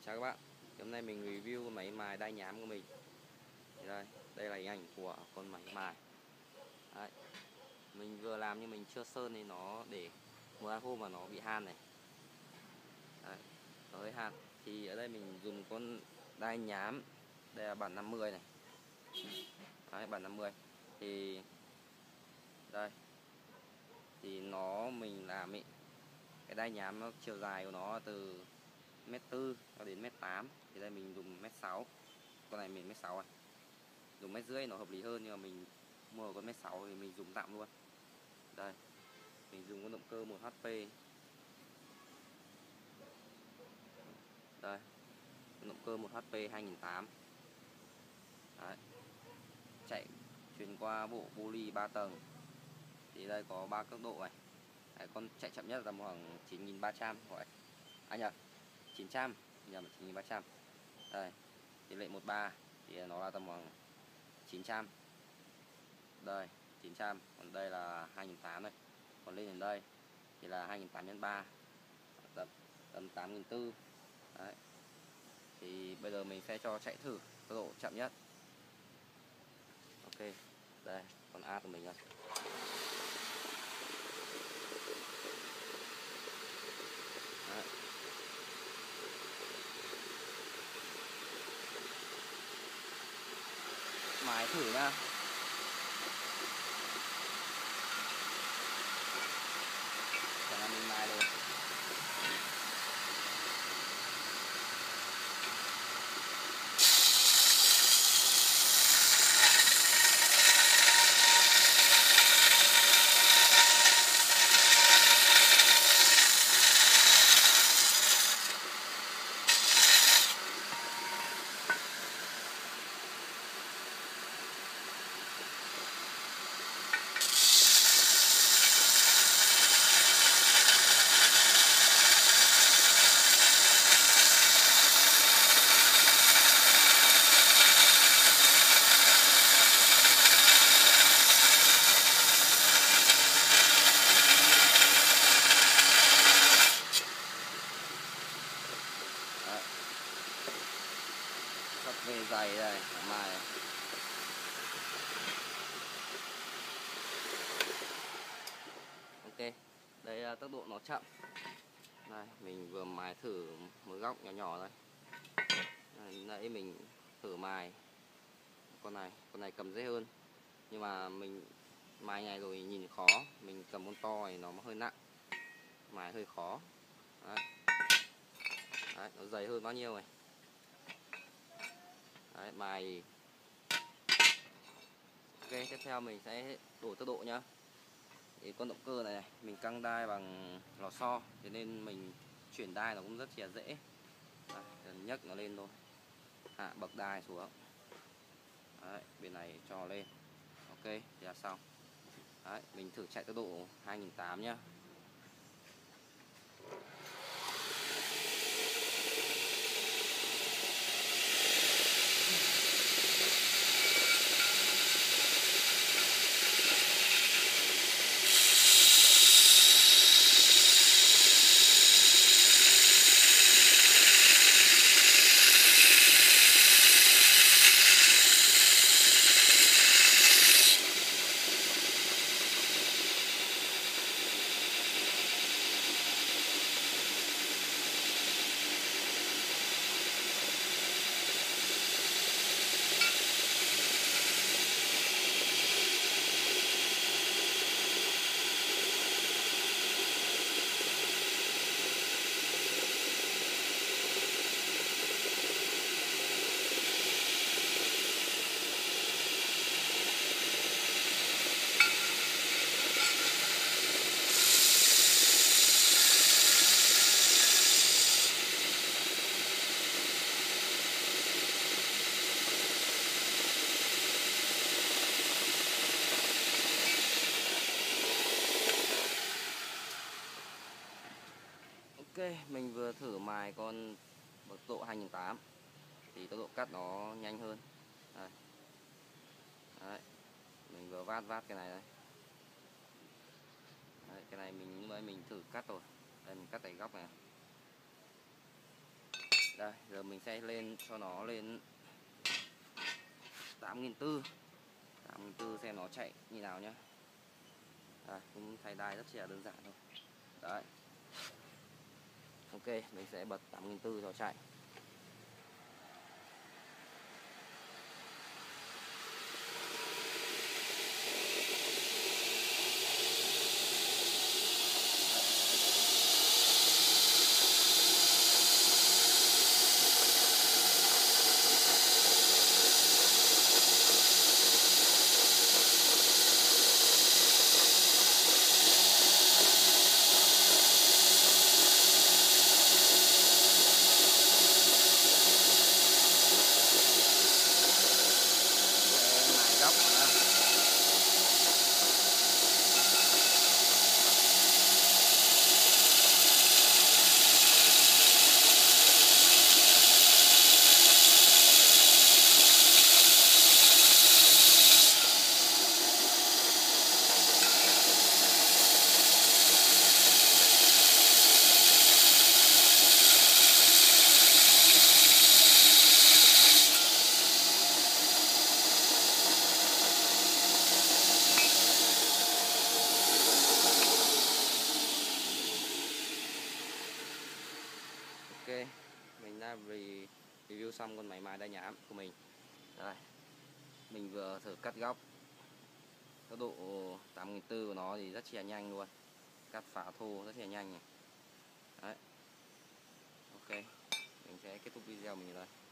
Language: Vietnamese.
Chào các bạn, hôm nay mình review máy mài đai nhám của mình. Thì đây là hình ảnh của con máy mài. Đấy, mình vừa làm nhưng mình chưa sơn nên nó để một hai hôm mà nó bị han này. Đấy, nó hơi han. Thì ở đây mình dùng con đai nhám, đây là bản 50 này. Đấy, bản 50. Thì đây, thì mình làm ý, cái đai nhám nó chiều dài của nó từ 1m4 cho đến 1m8. Thì đây mình dùng 1m6. Con này mình 1m6 này. Dùng 1m5 nó hợp lý hơn, nhưng mà mình mua con 1m6 thì mình dùng tạm luôn. Đây, mình dùng con động cơ 1HP. Đây, con động cơ 1HP 2008. Đấy, chạy chuyển qua bộ poly 3 tầng. Thì đây có 3 cấp độ này. Đấy, con chạy chậm nhất là tầm khoảng 9300 gọi. À nhờ, 900, nhầm 9300. Đây, tỷ lệ 13 thì nó là tầm khoảng 900. Đây, 900, còn đây là 2008 này. Còn lên đến đây thì là 2008 x 3, tầm 8400. Đấy. Thì bây giờ mình sẽ cho chạy thử tốc độ chậm nhất. Ok, đây, con A của mình rồi. Đấy. Mài thử nha. Chẳng là mình mài rồi. Sắp về dày đây, mài. Ok, đây là tốc độ nó chậm. Đây, mình vừa mài thử một góc nhỏ nhỏ thôi. Nãy mình thử mài con này cầm dễ hơn. Nhưng mà mình mài này rồi nhìn khó, mình cầm con to này nó hơi nặng, mài hơi khó. Đấy. Đấy, nó dày hơn bao nhiêu này. Đấy, mài. Ok, tiếp theo mình sẽ đổi tốc độ nhá. Thì con động cơ này, mình căng đai bằng lò xo, thế nên mình chuyển đai nó cũng rất là dễ. Đấy, nhấc nó lên thôi, hạ bậc đai xuống. Đấy, bên này cho lên. Ok, thì là xong. Đấy, mình thử chạy tốc độ 2008 nhá. Ok, mình vừa thử mài con bậc độ 2008 thì tốc độ cắt nó nhanh hơn. Đây. Đấy. Mình vừa vát cái này đây. Đấy, cái này mình thử cắt rồi. Đây, mình cắt tại góc này. Đây, giờ mình sẽ lên cho nó lên 8.400. 8.400 xem nó chạy như nào nhá. Đây, cũng thay đai rất là đơn giản thôi. Đấy. Ok, mình sẽ bật 8.400 cho chạy. Mài góc nữa. Ok, mình đã review xong con máy mài đai nhám của mình. Đây, mình vừa thử cắt góc. Tốc độ 8.400 của nó thì rất là nhanh luôn. Cắt phá thô rất là nhanh này. Đấy. Ok, mình sẽ kết thúc video mình ở đây.